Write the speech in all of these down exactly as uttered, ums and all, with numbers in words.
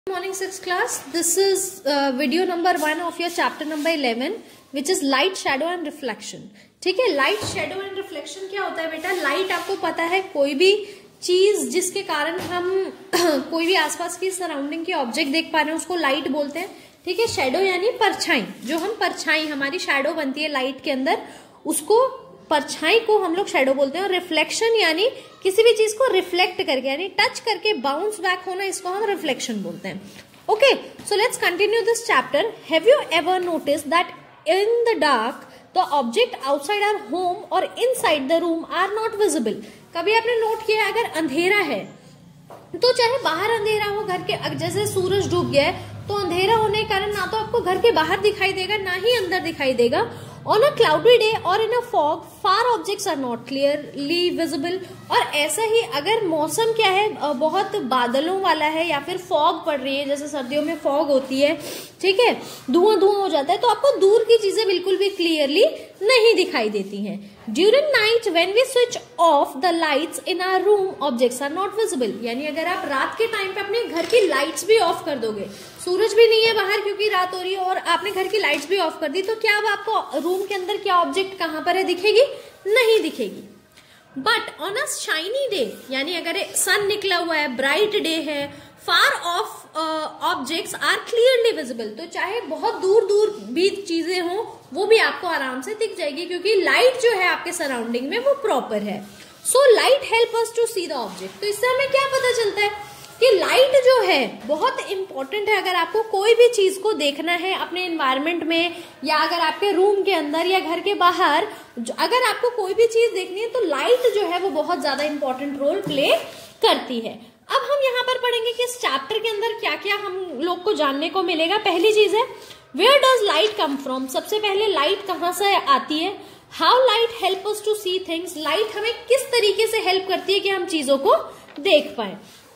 Good morning sixth class. This is uh, video number one of your chapter number eleven which is light, shadow and reflection. ठीक है, light, shadow and reflection क्या होता है बेटा? Light आपको पता है कोई भी चीज जिसके कारण हम कोई भी आसपास की सराउंडिंग की ऑब्जेक्ट देख पा रहे हैं उसको लाइट बोलते हैं. ठीक है, शेडो यानी परछाई, जो हम परछाई हमारी शेडो बनती है लाइट के अंदर, उसको परछाई को हम लोग शेडो बोलते हैं. और रिफ्लेक्शन यानी किसी भी चीज को रिफ्लेक्ट करके यानी टच करके बाउंस बैक होना, इसको हम रिफ्लेक्शन बोलते हैं. Okay, so let's continue this chapter. Have you ever notice that in the dark the object outside our home और inside the room are not visible? कभी आपने नोट किया अगर अंधेरा है तो चाहे बाहर अंधेरा हो, घर के जैसे सूरज डूब गया है तो अंधेरा होने के कारण ना तो आपको घर के बाहर दिखाई देगा ना ही अंदर दिखाई देगा. On a cloudy day or in a fog, far objects are not clearly visible. और ऐसा ही अगर मौसम क्या है, बहुत बादलों वाला है या फिर फॉग पड़ रही है, जैसे सर्दियों में फॉग होती है, ठीक है, धुआं धुआं हो जाता है, तो आपको दूर की चीजें बिल्कुल भी क्लियरली नहीं दिखाई देती हैं. During night when we switch off the lights in our room objects are not visible. यानी अगर आप रात के टाइम पे अपने घर की लाइट्स भी ऑफ कर दोगे, सूरज भी नहीं है बाहर क्योंकि रात हो रही है और आपने घर की लाइट्स भी ऑफ कर दी, तो क्या अब आपको रूम के अंदर क्या ऑब्जेक्ट कहां पर है दिखेगी? नहीं दिखेगी. But on a shiny day, यानी अगर सन निकला हुआ है, ब्राइट डे है, far off objects are clearly visible, तो चाहे बहुत दूर दूर भी चीजें हों वो भी आपको आराम से दिख जाएगी क्योंकि लाइट जो है आपके सराउंडिंग में वो प्रॉपर है. So light help us to see the object. तो इससे हमें क्या पता चलता है कि लाइट जो है बहुत इंपॉर्टेंट है. अगर आपको कोई भी चीज को देखना है अपने एनवायरनमेंट में या अगर आपके रूम के अंदर या घर के बाहर, अगर आपको कोई भी चीज देखनी है तो लाइट जो है वो बहुत ज्यादा इंपॉर्टेंट रोल प्ले करती है. अब हम यहाँ पर पढ़ेंगे कि इस चैप्टर के अंदर क्या क्या हम लोग को जानने को मिलेगा. पहली चीज है where does light come from. सबसे पहले लाइट कहाँ से आती है. How light help us to see things. Light हमें किस तरीके से हेल्प करती है कि हम चीजों को देख पाए.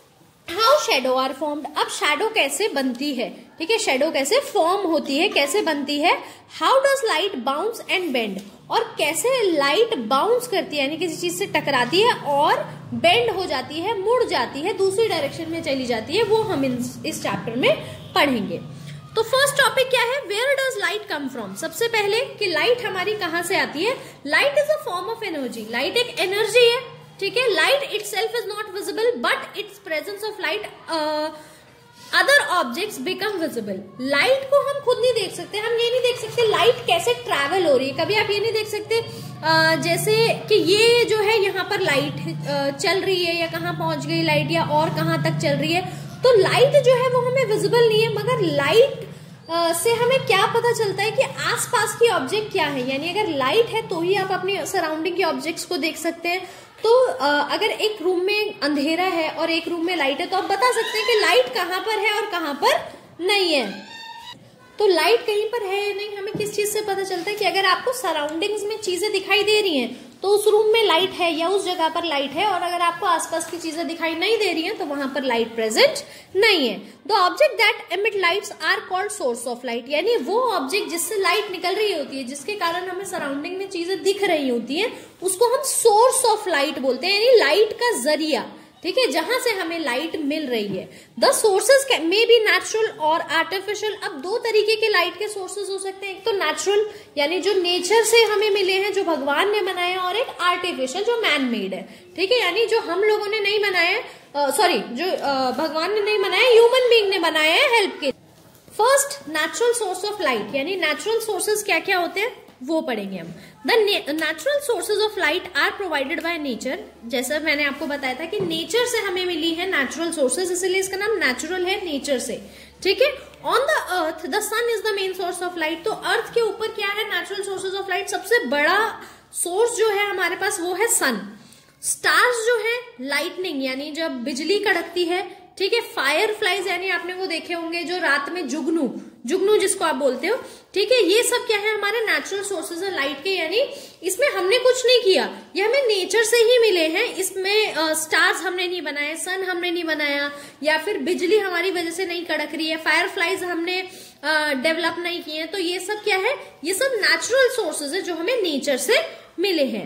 How shadow are formed. अब शेडो कैसे बनती है, ठीक है, शेडो कैसे फॉर्म होती है, कैसे बनती है. How does light bounce and bend. और कैसे लाइट बाउंस करती है यानी किसी चीज से टकराती है और बेंड हो जाती है, मुड़ जाती है, दूसरी डायरेक्शन में चली जाती है, वो हम इस चैप्टर में पढ़ेंगे. तो फर्स्ट टॉपिक क्या है, where does light come from. सबसे पहले कि लाइट हमारी कहां से आती है. Light is a form of energy. Light एक एनर्जी है, ठीक है. Light itself is not visible but its presence of light other objects become visible. Light को हम खुद नहीं देख सकते, हम ये नहीं देख सकते लाइट कैसे ट्रैवल हो रही है. कभी आप ये नहीं देख सकते uh, जैसे कि ये जो है यहाँ पर लाइट uh, चल रही है या कहाँ पहुंच गई लाइट या और कहाँ तक चल रही है. तो लाइट जो है वो हमें विजिबल नहीं है, मगर लाइट Uh, से हमें क्या पता चलता है कि आसपास की ऑब्जेक्ट क्या है. यानी अगर लाइट है तो ही आप अपनी सराउंडिंग के ऑब्जेक्ट्स को देख सकते हैं. तो uh, अगर एक रूम में अंधेरा है और एक रूम में लाइट है तो आप बता सकते हैं कि लाइट कहाँ पर है और कहाँ पर नहीं है. तो लाइट कहीं पर है या नहीं हमें किस चीज से पता चलता है कि अगर आपको सराउंडिंग्स में चीजें दिखाई दे रही हैं तो उस रूम में लाइट है या उस जगह पर लाइट है, और अगर आपको आसपास की चीजें दिखाई नहीं दे रही हैं तो वहां पर लाइट प्रेजेंट नहीं है. The object that emit lights are called source of light. यानी वो ऑब्जेक्ट जिससे लाइट निकल रही होती है, जिसके कारण हमें सराउंडिंग में चीजें दिख रही होती है, उसको हम सोर्स ऑफ लाइट बोलते हैं, यानी लाइट का जरिया, ठीक है, जहां से हमें लाइट मिल रही है. The sources may be natural और आर्टिफिशियल. अब दो तरीके के लाइट के सोर्सेज हो सकते हैं. एक तो नेचुरल यानी जो नेचर से हमें मिले हैं, जो भगवान ने बनाया, और एक आर्टिफिशियल जो मैन मेड है, ठीक है, यानी जो हम लोगों ने नहीं बनाया, सॉरी uh, जो uh, भगवान ने नहीं बनाया, ह्यूमन बीइंग ने बनाया है हेल्प के. First natural source of light, यानी नेचुरल सोर्सेज क्या क्या होते हैं वो पढ़ेंगे हम. The natural sources of light are provided by nature. जैसा मैंने आपको बताया था कि नेचर से हमें मिली है नेचुरल सोर्सेज, इसलिए इसका नाम नेचुरल है, नेचर से, ठीक है. On the earth the sun is the main source of light. तो अर्थ के ऊपर क्या है नेचुरल सोर्सेज ऑफ लाइट, सबसे बड़ा सोर्स जो है हमारे पास वो है सन. स्टार्स जो है लाइटनिंग यानी जब बिजली कड़कती है, ठीक है. फायर फ्लाइज यानी आपने वो देखे होंगे जो रात में जुगनू जुगनू जिसको आप बोलते हो, ठीक है. ये सब क्या है हमारे नेचुरल सोर्सेज है लाइट के, यानी इसमें हमने कुछ नहीं किया, ये हमें नेचर से ही मिले हैं. इसमें स्टार्स uh, हमने नहीं बनाए, सन हमने नहीं बनाया, या फिर बिजली हमारी वजह से नहीं कड़क रही है, फायर फ्लाइज हमने डेवलप uh, नहीं किए हैं. तो ये सब क्या है, ये सब नेचुरल सोर्सेज है जो हमें नेचर से मिले हैं.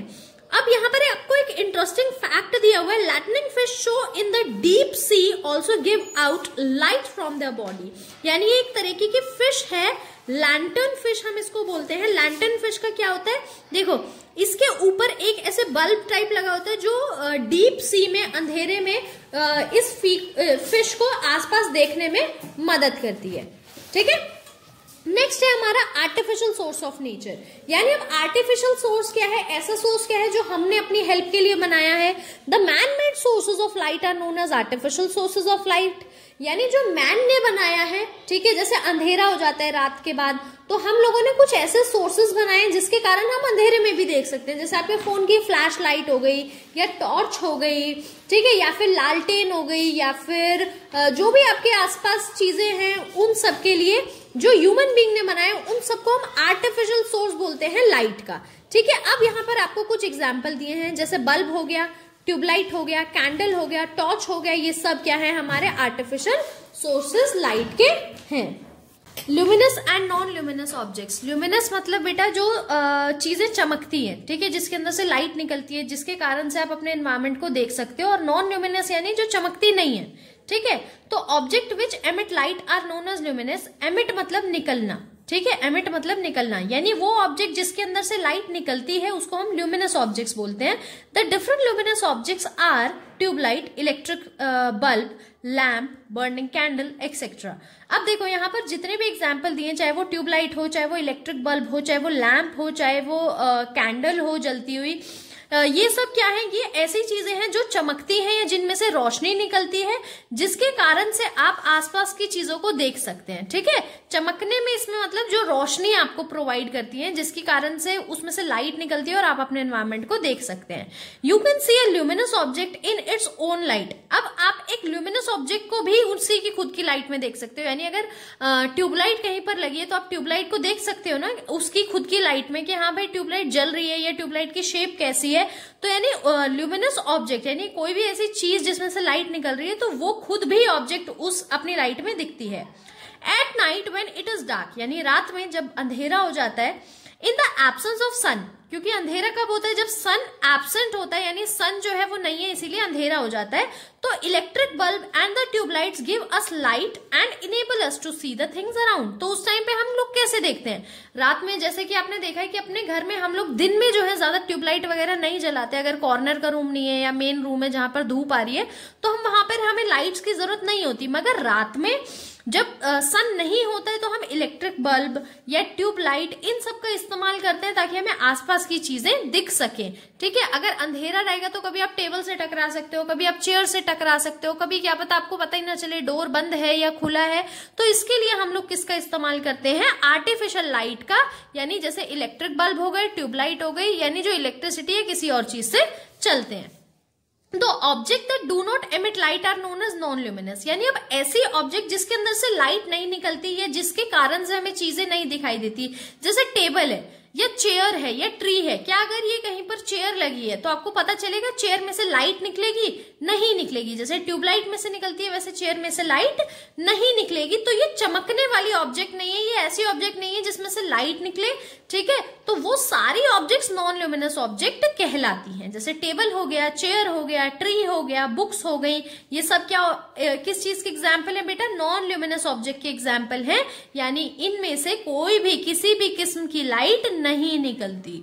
अब यहाँ पर आपको एक इंटरेस्टिंग फैक्ट दिया हुआ है, lightning fish show in the deep sea also give out light from their body. यानी ये एक तरीके की फिश है, लैंटर्न फिश हम इसको बोलते हैं। लैंटर्न फिश का क्या होता है, देखो इसके ऊपर एक ऐसे बल्ब टाइप लगा होता है जो डीप सी में, अंधेरे में इस फिश को आसपास देखने में मदद करती है। ठीक है, नेक्स्ट है हमारा आर्टिफिशियल सोर्स ऑफ नेचर। यानी अब आर्टिफिशियल सोर्स क्या है, ऐसा सोर्स क्या है जो हमने अपनी हेल्प के लिए बनाया है। The man made sources of light are known as artificial sources of light. यानी जो मैन ने बनाया है, ठीक है, जैसे अंधेरा हो जाता है रात के बाद, तो हम लोगों ने कुछ ऐसे सोर्सेज बनाए हैं जिसके कारण हम अंधेरे में भी देख सकते हैं। जैसे आपके फोन की फ्लैश लाइट हो गई, या टॉर्च हो गई, ठीक है, या फिर लालटेन हो गई, या फिर जो भी आपके आसपास चीजें हैं, उन सब के लिए जो ह्यूमन बीइंग ने बनाया उन सबको हम आर्टिफिशियल सोर्स बोलते हैं लाइट का। ठीक है, अब यहाँ पर आपको कुछ एग्जाम्पल दिए हैं, जैसे बल्ब हो गया, ट्यूबलाइट हो गया, कैंडल हो गया, टॉर्च हो गया, ये सब क्या है, हमारे आर्टिफिशियल सोर्सेस लाइट के हैं। Luminous and non luminous objects. Luminous मतलब बेटा जो चीजें चमकती हैं, ठीक है, जिसके अंदर से लाइट निकलती है, जिसके कारण से आप अपने एनवायरमेंट को देख सकते हो। और नॉन ल्यूमिनस यानी जो चमकती नहीं है। ठीक है, तो object which emit light are known as luminous. Emit मतलब निकलना, ठीक है, एमिट मतलब निकलना, यानी वो ऑब्जेक्ट जिसके अंदर से लाइट निकलती है उसको हम ल्यूमिनस ऑब्जेक्ट्स बोलते हैं। The different luminous objects are tubelight, electric bulb, lamp, burning candle etcetera. अब देखो यहाँ पर जितने भी एग्जाम्पल दिए, चाहे वो ट्यूबलाइट हो, चाहे वो इलेक्ट्रिक बल्ब हो, चाहे वो लैम्प हो, चाहे वो कैंडल हो जलती हुई, ये सब क्या है, ये ऐसी चीजें हैं जो चमकती हैं या जिनमें से रोशनी निकलती है, जिसके कारण से आप आसपास की चीजों को देख सकते हैं। ठीक है, चमकने में इसमें मतलब जो रोशनी आपको प्रोवाइड करती है, जिसके कारण से उसमें से लाइट निकलती है और आप अपने एनवायरमेंट को देख सकते हैं। You can see a luminous object in its own light. अब आप एक ल्यूमिनस ऑब्जेक्ट को भी उसी की खुद की लाइट में देख सकते हो। यानी अगर ट्यूबलाइट कहीं पर लगी है तो आप ट्यूबलाइट को देख सकते हो ना उसकी खुद की लाइट में, कि हाँ भाई ट्यूबलाइट जल रही है या ट्यूबलाइट की शेप कैसी है। तो यानी ल्यूमिनस ऑब्जेक्ट यानी कोई भी ऐसी चीज जिसमें से लाइट निकल रही है तो वो खुद भी ऑब्जेक्ट उस अपनी लाइट में दिखती है। At night when it is dark, यानी रात में जब अंधेरा हो जाता है, in the absence of sun, क्योंकि अंधेरा कब होता है, जब सन एब्सेंट होता है, यानी सन जो है वो नहीं है, इसीलिए अंधेरा हो जाता है। तो electric bulb and the tubelights give us light and enable us to see the things around. तो उस टाइम पे हम लोग कैसे देखते हैं, रात में, जैसे कि आपने देखा है कि अपने घर में हम लोग दिन में जो है ज्यादा ट्यूबलाइट वगैरह नहीं जलाते। अगर कॉर्नर का रूम नहीं है या मेन रूम है जहां पर धूप आ रही है तो हम वहां पर हमें लाइट्स की जरूरत नहीं होती। मगर रात में जब सन नहीं होता है तो हम इलेक्ट्रिक बल्ब या ट्यूबलाइट इन सब का इस्तेमाल करते हैं ताकि हमें आसपास की चीजें दिख सके। ठीक है, अगर अंधेरा रहेगा तो कभी आप टेबल से टकरा सकते हो, कभी आप चेयर से टकरा सकते हो, कभी क्या पता आपको पता ही ना चले डोर बंद है या खुला है। तो इसके लिए हम लोग किसका इस्तेमाल करते हैं, आर्टिफिशियल लाइट का। यानी जैसे इलेक्ट्रिक बल्ब हो गए, ट्यूबलाइट हो गई, यानी जो इलेक्ट्रिसिटी है किसी और चीज से चलते हैं। तो object that do not emit light are known as non luminous. यानी अब ऐसी ऑब्जेक्ट जिसके अंदर से लाइट नहीं निकलती है, जिसके कारण से हमें चीजें नहीं दिखाई देती, जैसे टेबल है या चेयर है या ट्री है। क्या अगर ये कहीं पर चेयर लगी है तो आपको पता चलेगा चेयर में से लाइट निकलेगी? नहीं निकलेगी। जैसे ट्यूबलाइट में से निकलती है वैसे चेयर में से लाइट नहीं निकलेगी। तो ये चमकने वाली ऑब्जेक्ट नहीं है, ये ऐसी ऑब्जेक्ट नहीं है जिसमें से लाइट निकले। ठीक है, तो वो सारी ऑब्जेक्ट्स नॉन ल्यूमिनस ऑब्जेक्ट कहलाती हैं। जैसे टेबल हो गया, चेयर हो गया, ट्री हो गया, बुक्स हो गई, ये सब क्या किस चीज के एग्जाम्पल है बेटा, नॉन ल्यूमिनस ऑब्जेक्ट के एग्जाम्पल है। यानी इनमें से कोई भी किसी भी किस्म की लाइट नहीं निकलती।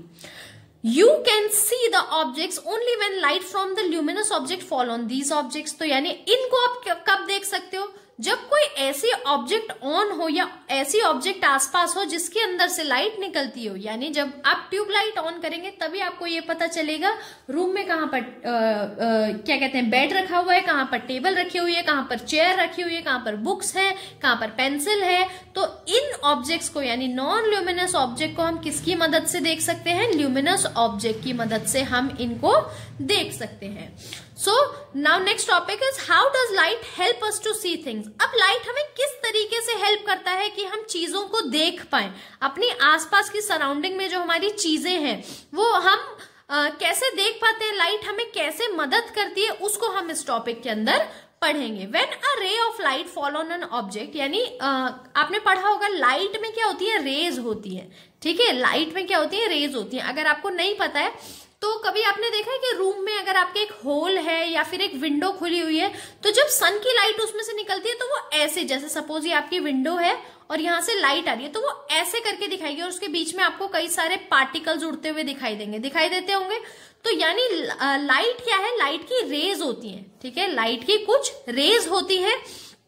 You can see the objects only when light from the luminous object fall on these objects। तो यानी इनको आप कब देख सकते हो, जब कोई ऐसी ऑब्जेक्ट ऑन हो या ऐसी ऑब्जेक्ट आसपास हो जिसके अंदर से लाइट निकलती हो। यानी जब आप ट्यूबलाइट ऑन करेंगे तभी आपको ये पता चलेगा रूम में कहाँ पर आ, आ, क्या कहते हैं बेड रखा हुआ है, कहाँ पर टेबल रखी हुई है, कहाँ पर चेयर रखी हुई है, कहाँ पर बुक्स है, कहाँ पर पेंसिल है। तो इन ऑब्जेक्ट्स को यानी नॉन ल्यूमिनस ऑब्जेक्ट को हम किसकी मदद से देख सकते हैं, ल्यूमिनस ऑब्जेक्ट की मदद से हम इनको देख सकते हैं। So now next topic is how does light help us to see things. अब लाइट हमें किस तरीके से हेल्प करता है कि हम चीजों को देख पाए, अपनी आसपास की सराउंडिंग में जो हमारी चीजें हैं वो हम आ, कैसे देख पाते हैं, लाइट हमें कैसे मदद करती है, उसको हम इस टॉपिक के अंदर पढ़ेंगे। When a ray of light fall on an object, यानी आ, आपने पढ़ा होगा लाइट में क्या होती है, रेज होती है। ठीक है, लाइट में क्या होती है, रेज होती है। अगर आपको नहीं पता है तो तो कभी आपने देखा है कि रूम में अगर आपके एक होल है या फिर एक विंडो खुली हुई है, तो जब सन की लाइट उसमें से निकलती है तो वो ऐसे, जैसे सपोज ये आपकी विंडो है और यहाँ से लाइट आ रही है, तो वो ऐसे करके दिखाएगी और उसके बीच में आपको कई सारे पार्टिकल्स उड़ते हुए दिखाई देंगे, दिखाई देते होंगे। तो यानी लाइट क्या है, लाइट की रेज होती है, ठीक है, लाइट की कुछ रेज होती है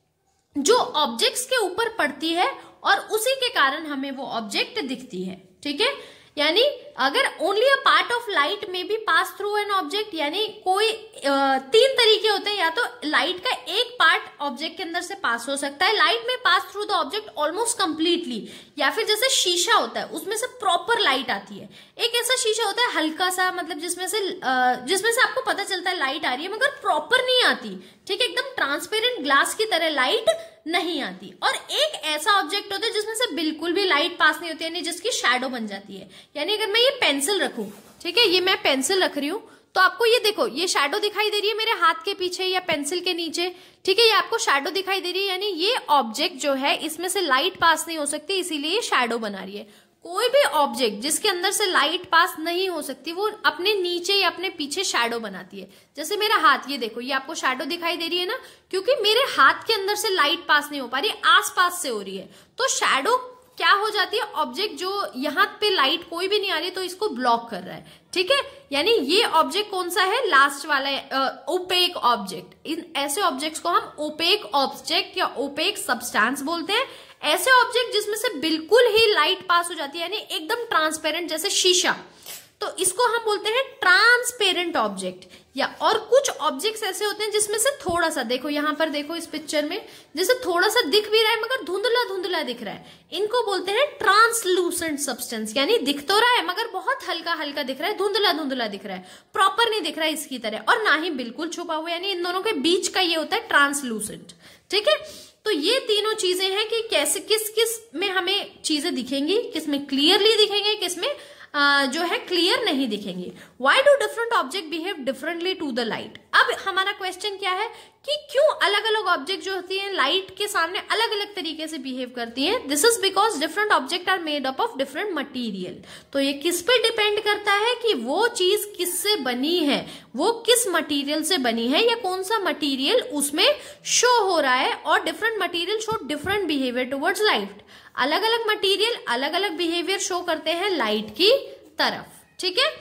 जो ऑब्जेक्ट्स के ऊपर पड़ती है और उसी के कारण हमें वो ऑब्जेक्ट दिखती है, ठीक है। यानी अगर only a part of light में be pass through an object, यानी कोई आ, तीन तरीके होते हैं, या तो लाइट का एक पार्ट ऑब्जेक्ट के अंदर से पास हो सकता है, लाइट में pass through the object almost completely, या फिर जैसे शीशा होता है उसमें से प्रॉपर लाइट आती है। एक ऐसा शीशा होता है हल्का सा, मतलब जिसमें से आ, जिसमें से आपको पता चलता है लाइट आ रही है मगर प्रॉपर नहीं आती, ठीक है, एकदम ट्रांसपेरेंट ग्लास की तरह लाइट नहीं आती। और एक ऐसा ऑब्जेक्ट होता है जिसमें से बिल्कुल भी लाइट पास नहीं होती, यानी जिसकी शैडो बन जाती है। यानी अगर मैं ये पेंसिल रखूं, ठीक है, ये मैं पेंसिल रख रही हूं, तो आपको ये देखो, ये शैडो दिखाई दे रही है मेरे हाथ के पीछे या पेंसिल के नीचे, ठीक है, ये आपको शैडो दिखाई दे रही है, यानी ये ऑब्जेक्ट जो है इसमें से लाइट पास नहीं हो सकती, इसीलिए ये शैडो बना रही है। कोई भी ऑब्जेक्ट जिसके अंदर से लाइट पास नहीं हो सकती, वो अपने नीचे या अपने पीछे शैडो बनाती है। जैसे मेरा हाथ, ये देखो, ये आपको शैडो दिखाई दे रही है ना, क्योंकि मेरे हाथ के अंदर से लाइट पास नहीं हो पा रही, आस पास से हो रही है, तो शैडो क्या हो जाती है, ऑब्जेक्ट जो यहाँ पे लाइट कोई भी नहीं आ रही तो इसको ब्लॉक कर रहा है, ठीक है। यानी ये ऑब्जेक्ट कौन सा है, लास्ट वाला है, ओपेक ऑब्जेक्ट। इन ऐसे ऑब्जेक्ट्स को हम ओपेक ऑब्जेक्ट या ओपेक सब्सटेंस बोलते हैं। ऐसे ऑब्जेक्ट जिसमें से बिल्कुल ही लाइट पास हो जाती है, यानी एकदम ट्रांसपेरेंट, जैसे शीशा, तो इसको हम बोलते हैं ट्रांसपेरेंट ऑब्जेक्ट। या और कुछ ऑब्जेक्ट्स ऐसे होते हैं जिसमें से थोड़ा सा, देखो यहां पर देखो इस पिक्चर में, जैसे थोड़ा सा दिख भी रहा है मगर धुंधला धुंधला दिख रहा है, इनको बोलते हैं ट्रांसलूसेंट सब्सटेंस। यानी दिख तो रहा है मगर बहुत हल्का हल्का दिख रहा है, धुंधला धुंधला दिख रहा है, प्रॉपर नहीं दिख रहा है इसकी तरह, और ना ही बिल्कुल छुपा हुआ, यानी इन दोनों के बीच का ये होता है ट्रांसलूसेंट, ठीक है। तो ये तीनों चीजें हैं कि कैसे किस किस में हमें चीजें दिखेंगी, किस में क्लियरली दिखेंगे, किस में Uh, जो है क्लियर नहीं दिखेंगे। Why do different object behave differently to the light. अब हमारा क्वेश्चन क्या है कि क्यों अलग अलग ऑब्जेक्ट जो होती हैं लाइट के सामने अलग अलग तरीके से बिहेव करती हैं। This is because different object are made up of different material. तो ये किस पे डिपेंड करता है कि वो चीज किससे बनी है, वो किस मटीरियल से बनी है, या कौन सा मटीरियल उसमें शो हो रहा है। और different material show different behaviour towards light. अलग अलग मटेरियल अलग अलग बिहेवियर शो करते हैं लाइट की तरफ, ठीक है।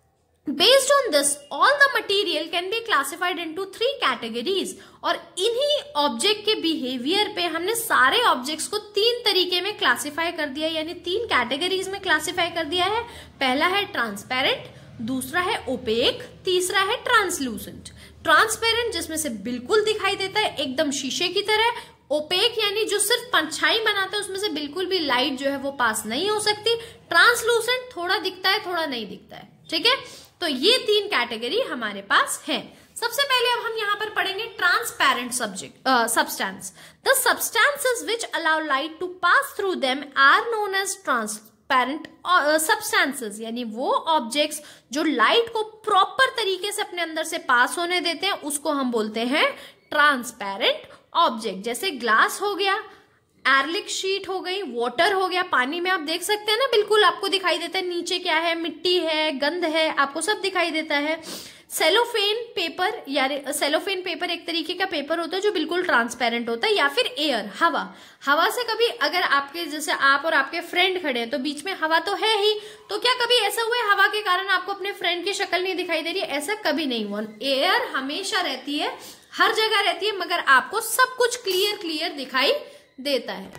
Based on this all the material can be classified into three categories. और इन्हीं ऑब्जेक्ट के बिहेवियर पे हमने सारे ऑब्जेक्ट्स को तीन तरीके में क्लासिफाई कर दिया, यानी तीन कैटेगरीज में क्लासिफाई कर दिया है। पहला है ट्रांसपेरेंट, दूसरा है ओपेक, तीसरा है ट्रांसलूसेंट। ट्रांसपेरेंट जिसमें से बिल्कुल दिखाई देता है एकदम शीशे की तरह। ओपेक यानी जो सिर्फ परछाई बनाता है, उसमें से बिल्कुल भी लाइट जो है वो पास नहीं हो सकती। ट्रांसलूसेंट थोड़ा दिखता है थोड़ा नहीं दिखता है, ठीक है। तो ये तीन कैटेगरी हमारे पास है। सबसे पहले अब हम यहाँ पर पढ़ेंगे transparent subject substance. The substances which allow light to pass through them are known as transparent substances. यानी वो ऑब्जेक्ट्स जो लाइट को प्रॉपर तरीके से अपने अंदर से पास होने देते हैं उसको हम बोलते हैं ट्रांसपेरेंट ऑब्जेक्ट। जैसे ग्लास हो गया, एरलिक शीट हो गई, वाटर हो गया, पानी में आप देख सकते हैं ना, बिल्कुल आपको दिखाई देता है नीचे क्या है, मिट्टी है, गंध है, आपको सब दिखाई देता है। सेलोफेन पेपर, यार सेलोफेन पेपर एक तरीके का पेपर होता है जो बिल्कुल ट्रांसपेरेंट होता है। या फिर एयर, हवा, हवा से कभी अगर आपके जैसे आप और आपके फ्रेंड खड़े हैं तो बीच में हवा तो है ही, तो क्या कभी ऐसा हुआ है हवा के कारण आपको अपने फ्रेंड की शक्ल नहीं दिखाई दे रही है? ऐसा कभी नहीं हुआ। एयर हमेशा रहती है, हर जगह रहती है, मगर आपको सब कुछ क्लियर क्लियर दिखाई देता है।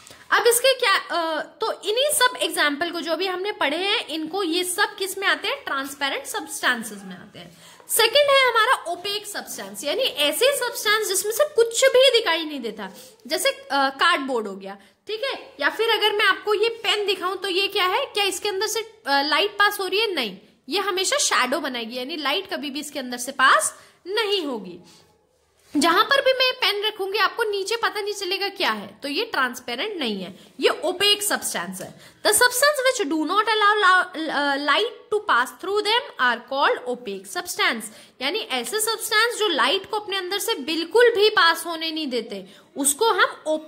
अब इसके क्या आ, तो इन्हीं सब एग्जाम्पल को जो भी हमने पढ़े हैं, इनको ये सब किस में आते हैं? ट्रांसपेरेंट सब्सटेंसेस में आते हैं। सेकंड है हमारा ओपेक सब्सटेंस, यानी ऐसे सब्सटेंस जिसमें से कुछ भी दिखाई नहीं देता, जैसे कार्डबोर्ड हो गया, ठीक है। या फिर अगर मैं आपको ये पेन दिखाऊं तो ये क्या है, क्या इसके अंदर से लाइट पास हो रही है? नहीं, ये हमेशा शैडो बनाएगी, यानी लाइट कभी भी इसके अंदर से पास नहीं होगी। जहां पर भी मैं पेन रखूंगी आपको नीचे पता नहीं चलेगा क्या है, तो ये ट्रांसपेरेंट नहीं है, ये ओपेक सब्सटेंस है। The substance which do not allow light to pass through them are called opaque substance. यानी ऐसे सब्सटेंस जो लाइट को अपने अंदर से बिल्कुल भी पास होने नहीं देते, उसको हम ओपेक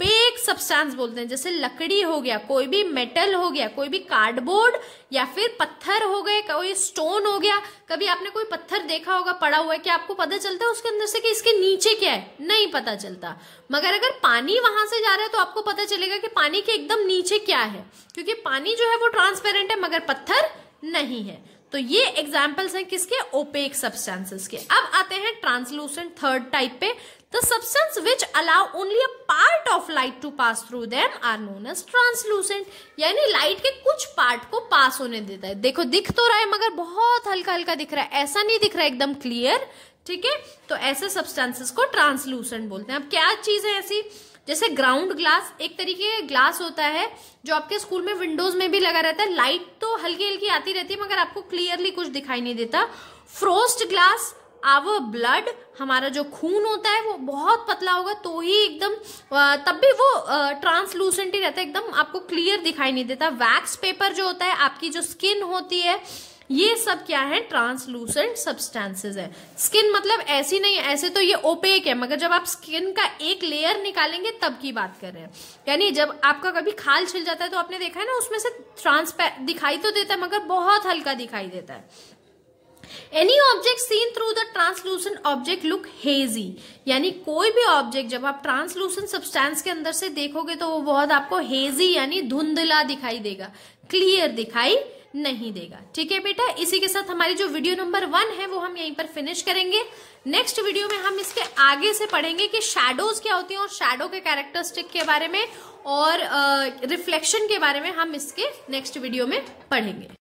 सब्सटेंस बोलते हैं, जैसे लकड़ी हो गया, कोई भी मेटल हो गया, कोई भी कार्डबोर्ड या फिर पत्थर हो गए, कोई स्टोन हो गया। कभी आपने कोई पत्थर देखा होगा पड़ा हुआ है, क्या आपको पता चलता है उसके अंदर से कि इसके नीचे क्या है? नहीं पता चलता। मगर अगर पानी वहां से जा रहा है तो आपको पता चलेगा कि पानी के एकदम नीचे क्या है, क्योंकि पानी जो है वो ट्रांसपेरेंट है मगर पत्थर नहीं है। तो ये एग्जाम्पल्स हैं किसके? ओपेक सब्सटेंसेस के। अब आते हैं ट्रांसलूसेंट थर्ड टाइप पे। The substance which allow only a part of light to pass through them are known as translucent, यानी लाइट के कुछ पार्ट को पास होने देता है। देखो दिख तो रहा है मगर बहुत हल्का हल्का दिख रहा है, ऐसा नहीं दिख रहा है एकदम क्लियर, ठीक है। तो ऐसे सब्सटेंसेस को ट्रांसलूसेंट बोलते हैं। अब क्या चीज है ऐसी? जैसे ग्राउंड ग्लास, एक तरीके का ग्लास होता है जो आपके स्कूल में विंडोज में भी लगा रहता है। लाइट तो हल्की हल्की आती रहती है मगर आपको क्लियरली कुछ दिखाई नहीं देता। फ्रोस्ट ग्लास, आवर ब्लड, हमारा जो खून होता है वो बहुत पतला होगा तो ही एकदम, तब भी वो ट्रांसलूसेंट ही रहता है, एकदम आपको क्लियर दिखाई नहीं देता। वैक्स पेपर जो होता है, आपकी जो स्किन होती है, ये सब क्या है? ट्रांसलूसेंट सब्सटेंसेस है। स्किन मतलब ऐसी नहीं है, ऐसे तो ये ओपेक है, मगर जब आप स्किन का एक लेयर निकालेंगे तब की बात कर रहे हैं। यानी जब आपका कभी खाल छिल जाता है तो आपने देखा है ना, उसमें से ट्रांसपे दिखाई तो देता है मगर बहुत हल्का दिखाई देता है। Any object seen through the translucent object look hazy, यानी कोई भी ऑब्जेक्ट जब आप ट्रांसलूसेंट सब्सटेंस के अंदर से देखोगे तो वो बहुत आपको हेजी यानी धुंधला दिखाई देगा, क्लियर दिखाई नहीं देगा। ठीक है बेटा, इसी के साथ हमारी जो वीडियो नंबर वन है वो हम यहीं पर फिनिश करेंगे। नेक्स्ट वीडियो में हम इसके आगे से पढ़ेंगे कि शैडोज क्या होती हैं और शैडो के कैरेक्टरिस्टिक के बारे में और रिफ्लेक्शन के बारे में हम इसके नेक्स्ट वीडियो में पढ़ेंगे।